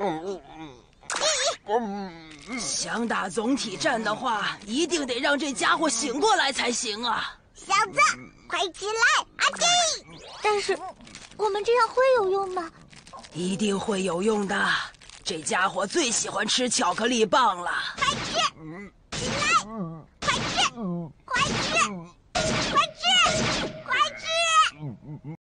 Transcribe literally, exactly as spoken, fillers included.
想打总体战的话，一定得让这家伙醒过来才行啊！ 小子，快起来！阿基！但是，我们这样会有用吗？ 一定会有用的。这家伙最喜欢吃巧克力棒了。 快吃！起来！快吃！快吃！快吃！